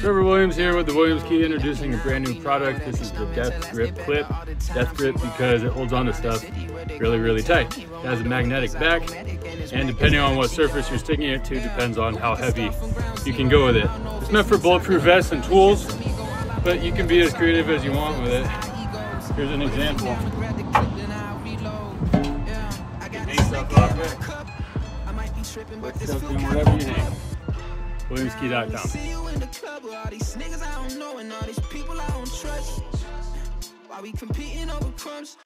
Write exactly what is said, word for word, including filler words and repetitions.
Trevor Williams here with the Williams Key, introducing a brand new product. This is the Death Grip Clip. Death Grip because it holds on to stuff really, really tight. It has a magnetic back, and depending on what surface you're sticking it to depends on how heavy you can go with it. It's meant for bulletproof vests and tools, but you can be as creative as you want with it. Here's an example. Hang stuff off it. Put stuff in whatever you hang. Williams Key dot com.